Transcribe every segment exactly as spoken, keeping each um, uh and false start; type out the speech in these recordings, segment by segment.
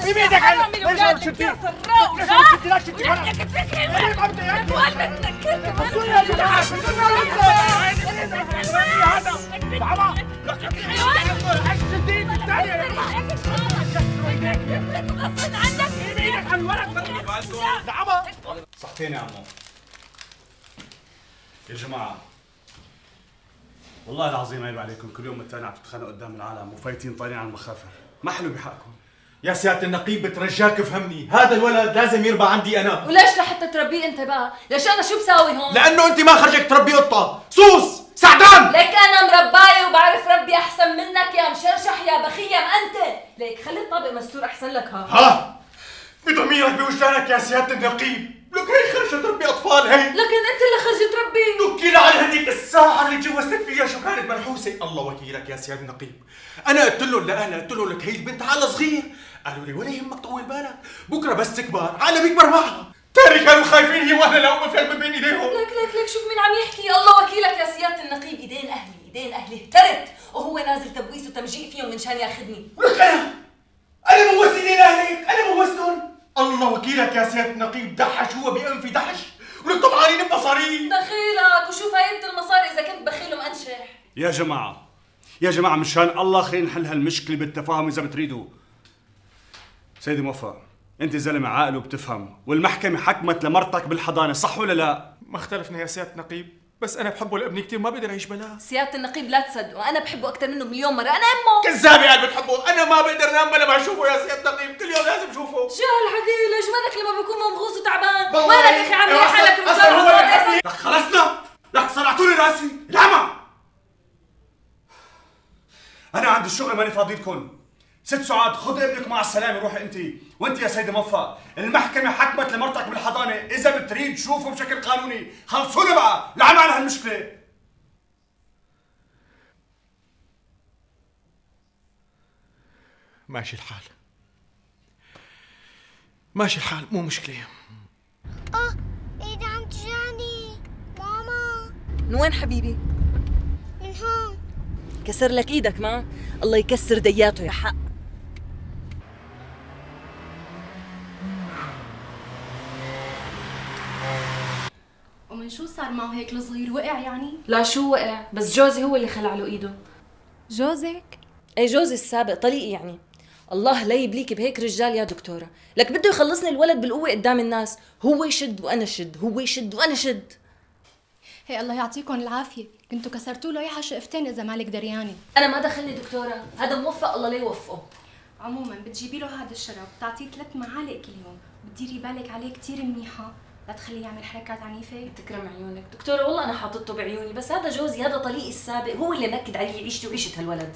سيب ايدك على ليش عم تشدي؟ ليش عم تشدي؟ لا تشدي ولا لك تفكري ليش عم تشدي؟ تقول منك بصوا يا جماعة هذا تعال لا تشدي ايدك الثانية يا جماعة غصب عنك سيب ايدك على الولد نعم صحتين يا عمو. يا جماعة والله العظيم عيب عليكم، كل يوم الثاني عم تتخانقوا قدام العالم وفايتين طالعين على المخافر، ما حلو بحقكم. يا سيادة النقيب بترجاك افهمني، هذا الولد لازم يربى عندي انا. وليش لحتى تربيه انت بقى؟ ليش انا شو بساوي هون؟ لانه انت ما خرجك تربي قطة، سوس، سعدان. ليك انا مرباية وبعرف ربي احسن منك يا مشرشح يا بخيم انت، ليك خلي الطابق مستور احسن لك. ها ها بضميرك بوجدانك يا سيادة النقيب، لك هي خرجت تربي اطفال هي. لكن انت اللي خرجت تربي. وكيل على هذيك الساعة اللي جوزتك فيها شو كانت منحوسة، الله وكيلك يا سيادة النقيب. أنا قلت لهم لأهلها قلت لهم لك هي البنت على صغير، قالوا لي ولا يهمك طول بالك، بكرة بس تكبر عقلها بيكبر معها. تاري كانوا خايفين هي وأهلها لو ما فهم بين إيديهم. لك لك لك شوف مين عم يحكي، الله وكيلك يا سيادة النقيب، إيدين أهلي إيدين أهلي اهترت وهو نازل تبويس وتمجيء فيهم من شان ياخذني. ولك أنا أنا بوس إيدين أهلك، أنا بوسهم. الله وكيلك يا سيادة النقيب، دحش هو بأنفي دحش، ولك طمعانين بمصاري. دخيلك وشو فايدة المصاري إذا كنت بخيل ومأنشح. يا جماعة يا جماعة مشان الله خلينا نحل هالمشكلة بالتفاهم إذا بتريدوا. سيدي موفق، أنت زلمة عاقل وبتفهم، والمحكمة حكمت لمرتك بالحضانة، صح ولا لا؟ ما اختلفنا يا سيادة النقيب، بس أنا بحبه لابني كثير، ما بقدر أعيش بلا. سيادة النقيب لا تصدقوا، أنا بحبه أكثر منه مليون مرة، أنا أمه. كذابة قال بتحبه، أنا ما بقدر نام بلا ما أشوفه يا سيادة النقيب، كل يوم لازم أشوفه. شو هالحكي؟ ليش مالك لما بكون ممغوص وتعبان؟ والله مالك يا أخي عامل حالك أصلاً هو اللي بحبني. لك خلصنا، لك صرعتوا لي راسي، العمى. أنا عندي الشغل ماني فاضي لكم. ست سعاد خذ ابنك مع السلامة روحي أنت، وأنت يا سيدي موفق، المحكمة حكمت لمرتك بالحضانة، إذا بتريد تشوفه بشكل قانوني، خلصوا لي بقى، لعنا عن هالمشكلة. ماشي الحال ماشي الحال، مو مشكلة. اه ايدي عم تجعني ماما. من وين حبيبي؟ من هون. كسر لك ايدك ما؟ الله يكسر دياته يا حق. ومن شو صار معه هيك الصغير؟ وقع يعني؟ لا شو وقع، بس جوزي هو اللي خلع له ايده. جوزك؟ اي جوزي السابق، طليقي يعني. الله لا يبليك بهيك رجال يا دكتورة، لك بده يخلصني الولد بالقوة قدام الناس، هو يشد وانا شد، هو يشد وانا شد. هي الله يعطيكم العافية، كنتوا كسرتوا له اياها شقفتين إذا مالك دريانة. أنا ما دخلني دكتورة، هذا موفق الله لا يوفقه. عموما بتجيبي له هذا الشراب بتعطيه ثلاث معالق كل يوم، بتديري بالك عليه كثير منيحة، لا تخليه يعمل حركات عنيفة. تكرم عيونك دكتورة، والله أنا حاطته بعيوني، بس هذا جوزي، هذا طليقي السابق، هو اللي نكد علي عيشتي وعيشة هالولد.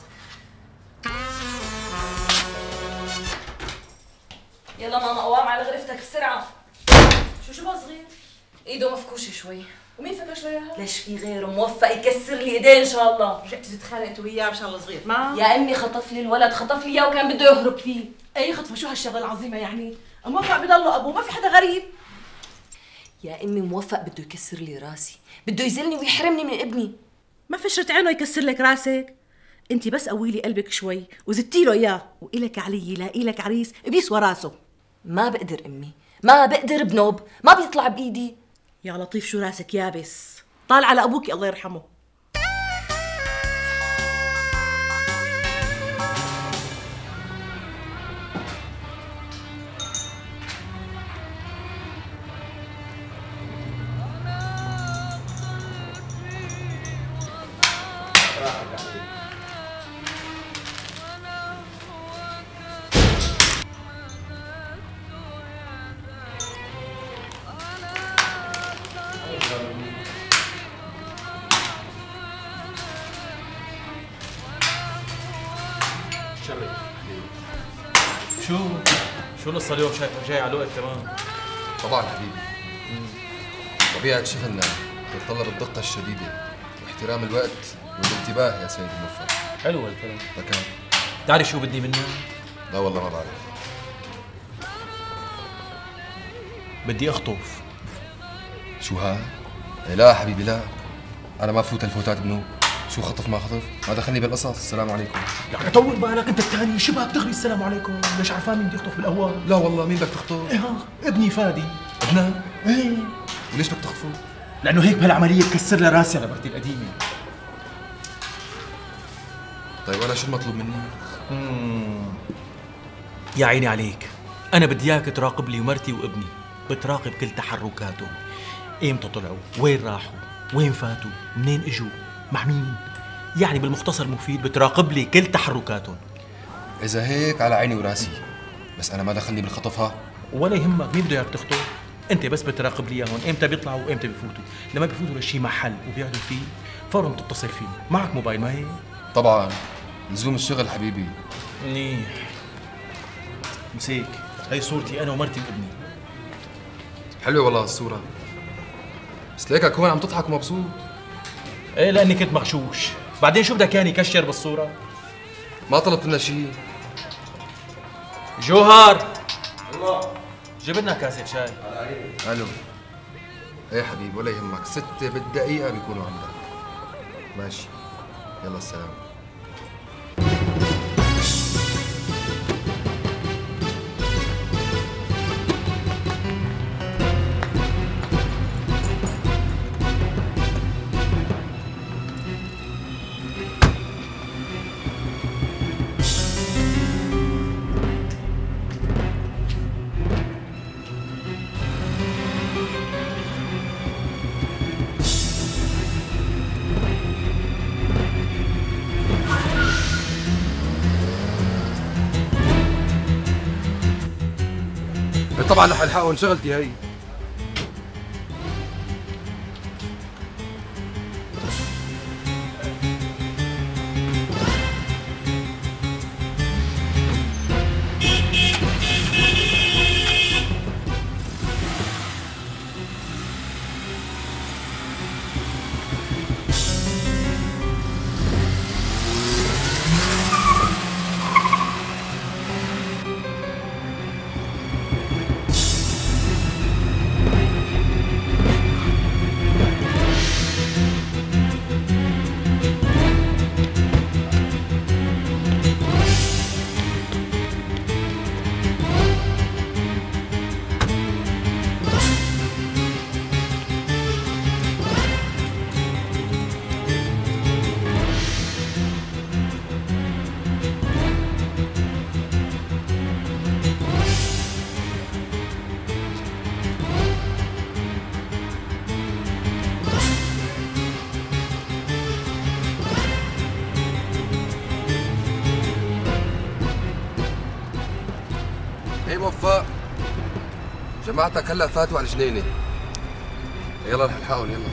يلا ماما قوام على غرفتك بسرعة. شو شو بقى صغير؟ ايده مفكوشة شوي. ومين فكر شوية هذا؟ ليش في غيره موفق يكسر لي ايديه ان شاء الله. رجعتوا تتخانقوا انت وياه مشان الصغير ما؟ يا امي خطف لي الولد، خطف لي اياه وكان بده يهرب فيه. اي خطفة شو هالشغلة العظيمة يعني؟ موفق بضله ابوه، ما في حدا غريب. يا امي موفق بده يكسر لي راسي، بده يزلني ويحرمني من ابني. ما فشرت عينه يكسر لك راسك؟ انت بس قوي لي قلبك شوي وزدتي له اياه، والك علي لاقي لك عريس بيسوى راسه. ما بقدر امي، ما بقدر بنوب، ما بيطلع بايدي. يا لطيف شو راسك يابس، طال على ابوك الله يرحمه. شو شو القصة اليوم؟ شايفك جاي على الوقت كمان. طبعا حبيبي، طبيعة شغلنا تتطلب الدقة الشديدة واحترام الوقت والانتباه يا سيد الموفق. حلو هالكلام. لكن بتعرف شو بدي منك؟ لا والله ما بعرف. بدي اخطف. شو ها؟ لا حبيبي لا، أنا ما بفوت الفوتات بنوب. شو خطف ما خطف؟ ما دخلني بالقصص. السلام عليكم. يعني طول بالك انت الثاني شبهك دغري السلام عليكم. ليش عرفان مين بده يخطف بالاول؟ لا والله. مين بدك تخطف؟ ايه ها ابني فادي. ابنك؟ ايه. وليش بدك تخطفه؟ لانه هيك بهالعمليه تكسر لي راسي على مرتي القديمه. طيب انا شو المطلوب مني؟ مم. يا عيني عليك، انا بدي اياك تراقب لي مرتي وابني، بتراقب كل تحركاتهم، ايمتى طلعوا، وين راحوا، وين فاتوا، منين اجوا، مع مين. يعني بالمختصر المفيد بتراقب لي كل تحركاتهم. اذا هيك على عيني وراسي، بس انا ما دخلني بالخطفها. ولا يهمك مين بده اياك تخطف، انت بس بتراقب لي اياهم، امتى بيطلعوا وامتى بفوتوا. لما بفوتوا لشي محل وبيقعدوا فيه فورا بتتصل فيه. معك موبايل ما هي؟ طبعا، لزوم الشغل حبيبي. منيح. مسيك، هي صورتي انا ومرتي وابني. حلوه والله الصوره، بس ليكك هون عم تضحك ومبسوط. ايه لاني كنت مغشوش. بعدين شو بدك كان يكشر بالصوره؟ ما طلبت لنا شيء. جوهر الله، جيب لنا كاسه شاي. الو. ايه حبيبي ولا يهمك، ستة بالدقيقة بيكونوا عندك. ماشي، يلا السلام. طبعا رح الحقهم، شغلتي هي. ايه موفق، جماعتك هلا فاتوا على الجنينه. يلا رح نلحقهم. يلا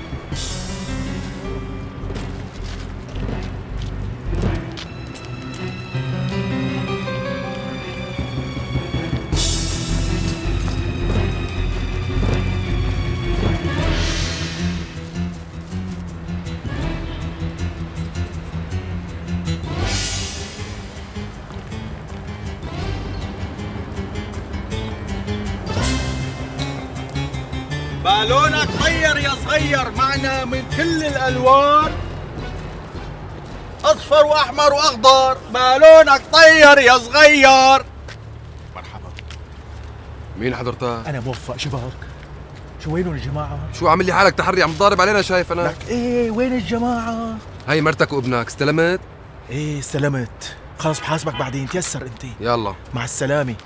بالونك طير يا صغير، معنا من كل الالوان، اصفر واحمر واخضر. بالونك طير يا صغير. مرحبا. مين حضرتك؟ انا موفق. شبهك؟ شو وينهم الجماعه؟ شو عامل لي حالك تحري عم تضارب علينا؟ شايف انا لك ايه وين الجماعه؟ هاي مرتك وابنك استلمت؟ ايه استلمت. خلص بحاسبك بعدين، تيسر انت. يلا مع السلامه.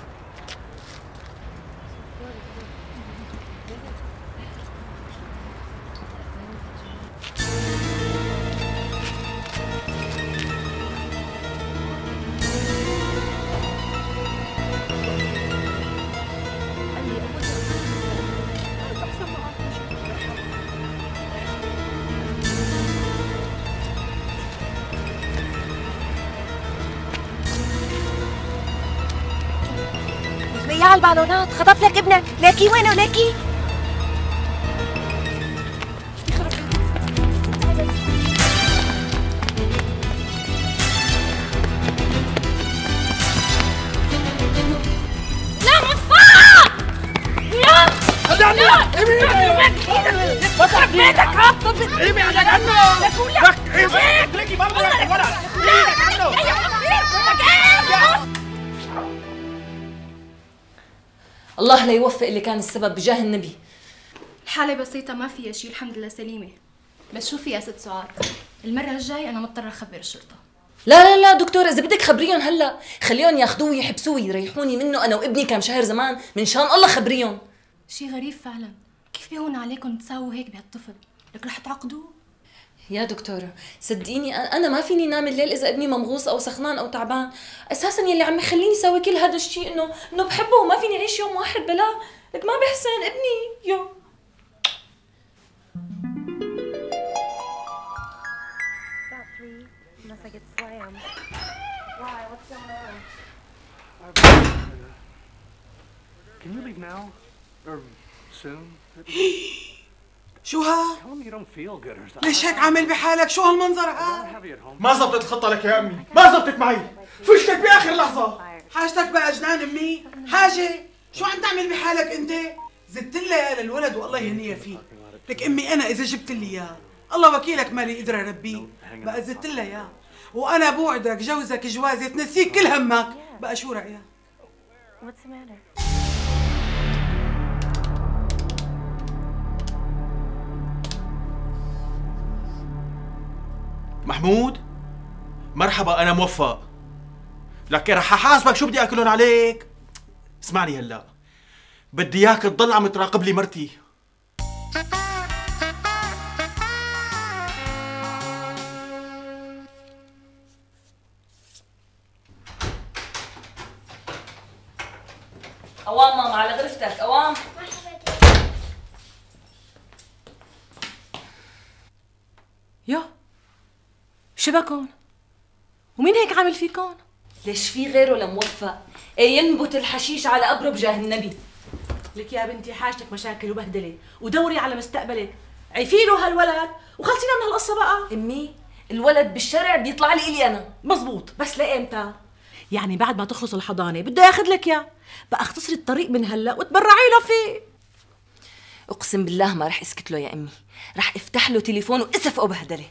يا البالونات خطف لك ابنك. ليكي وينه ليكي؟ لا مصطفى يا خلعني ايمي بيتك هات. بيتك هات. ايمي على عنك. لك ايمي ما بقولك الولد. ايدك عنه. الله لا يوفق اللي كان السبب بجاه النبي. الحالة بسيطة ما فيها شيء، الحمد لله سليمة. بس شوفي يا ست سعاد، المرة الجاي أنا مضطرة أخبر الشرطة. لا لا لا دكتورة، إذا بدك خبريهم هلا، خليهم ياخذوه ويحبسوه يريحوني منه أنا وابني كم شهر زمان، من شان الله خبريهم. شيء غريب فعلا، كيف بيهون عليكم تساووا هيك بهالطفل؟ لك رح تعقدوه؟ يا دكتورة صدقيني أنا ما فيني نام الليل إذا ابني ممغوص أو سخنان أو تعبان، أساسا يلي عم يخليني سوي كل هذا الشيء إنه إنه بحبه وما فيني أعيش يوم واحد بلا. لك ما بحسن ابني. يو Can you leave now? Or soon? شو ها؟ ليش هيك عامل بحالك؟ شو هالمنظر ها؟ ما زبطت الخطة لك يا أمي، ما زبطت معي، فشتك بآخر لحظة. حاجتك بقى جنان أمي؟ حاجة؟ شو عم تعمل بحالك أنت؟ زدت لها يا للولد والله يهنيها فيه. لك أمي أنا إذا جبت لي إياه الله وكيلك مالي قدرة ربيه، بقى زدت لها إياه، وأنا بوعدك جوزك جوازة تنسيك كل همك، بقى شو رأيك؟ محمود مرحبا، أنا موفق. لك رح أحاسبك شو بدي أكلهم عليك. اسمعني هلا، بدي إياك تضل عم تراقب لي مرتي. أوام ماما على غرفتك. أوام يا شبكون؟ ومين هيك عامل فيكون؟ ليش في غيره لموفق؟ ايه ينبت الحشيش على قبره بجاه النبي. لك يا بنتي حاجتك مشاكل وبهدله، ودوري على مستقبلك، عيفي له هالولد وخلصينا من هالقصه بقى. امي الولد بالشارع بيطلع لي الي انا. مزبوط، بس لايمتى؟ يعني بعد ما تخلص الحضانه بده ياخذ لك اياه، بقى اختصري الطريق من هلا وتبرعي له فيه. اقسم بالله ما رح اسكت له يا امي، رح افتح له تليفون واسفقه بهدله.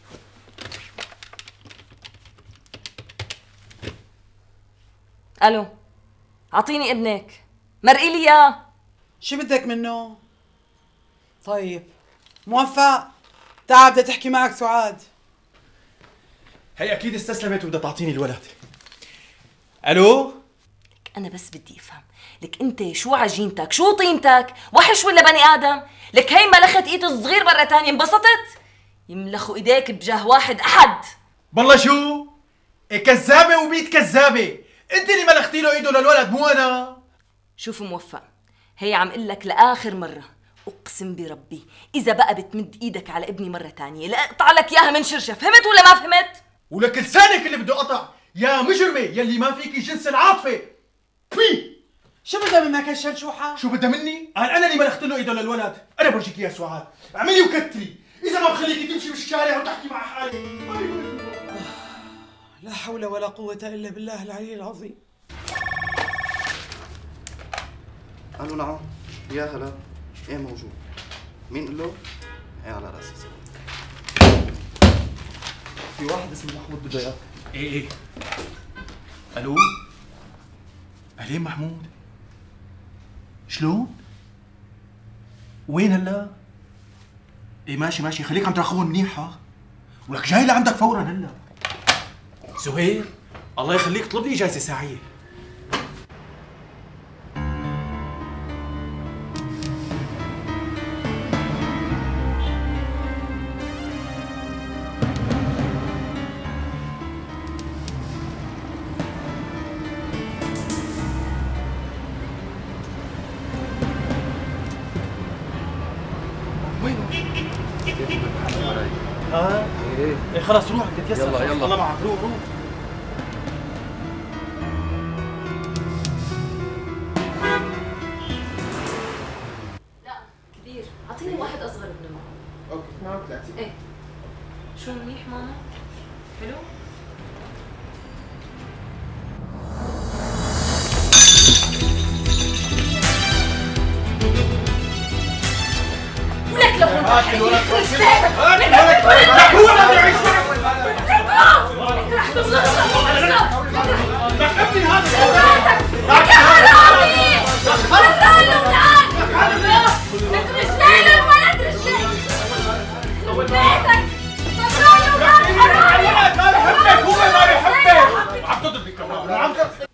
الو، اعطيني ابنك، مرقي لي اياه. شو بدك منه؟ طيب موفق، تعال بدها تحكي معك سعاد. هي اكيد استسلمت وبدها تعطيني الولد. الو، لك انا بس بدي افهم، لك انت شو عجينتك؟ شو طينتك؟ وحش ولا بني ادم؟ لك هي ملخت ايد الصغير مره ثانيه انبسطت؟ يملخوا ايديك بجاه واحد احد. بالله شو؟ إيه كذابه وبيت كذابه، انت اللي ملختي له ايده للولد مو انا. شوف موفق، هي عم اقول لك لاخر مره، اقسم بربي اذا بقى بتمد ايدك على ابني مره ثانيه لا اقطع لك اياها من شرشف، فهمت ولا ما فهمت؟ ولك لسانك اللي بده قطع يا مجرمه يلي ما فيكي جنس العاطفه. بي شو بدها منك هالشلشوحه؟ شو بدها مني؟ قال انا اللي ملخت له ايده للولد. انا برجيك يا سعاد، اعملي وكتري، اذا ما بخليكي تمشي بالشارع وتحكي مع حالك. لا حول ولا قوه الا بالله العلي العظيم. الو نعم، يا هلا، ايه موجود. مين قال له؟ ايه على راسي. في واحد اسمه محمود بده اياك. ايه ايه الو، اهلين محمود، شلون؟ وين هلا؟ ايه ماشي ماشي، خليك عم تراقبهم منيح ها، ولك جاي لعندك فورا هلا. زهير الله يخليك طلب لي اجازه ساعيه. ها؟ ايه ايه خلاص روح انت تيسر. يلا يلا الله معك، روح روح. لا كبير، اعطيني واحد اصغر منه. اوكي معك ثلاثة. ايه شو منيح ماما؟ حلو؟ ولك لو هات الولد هات الولد هو اللي بده يعيش لك ابني هذا يا حرامي برا الاولاد لك رجلين الولد رجلين بيتك برا الاولاد حرامي ما بحبك هو ما بحبك عم تضربي كمان عم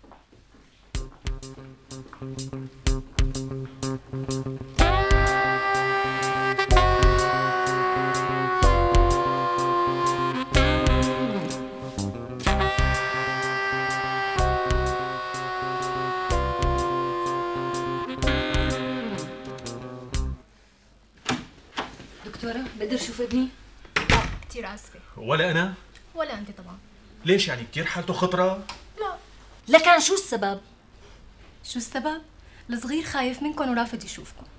دكتورة بقدر اشوف ابني؟ كثير اسفه. ولا انا؟ ولا انت طبعا. ليش يعني كثير حالته خطره؟ لا. لكن شو السبب؟ شو السبب؟ الصغير خايف منكم ورافض يشوفكم.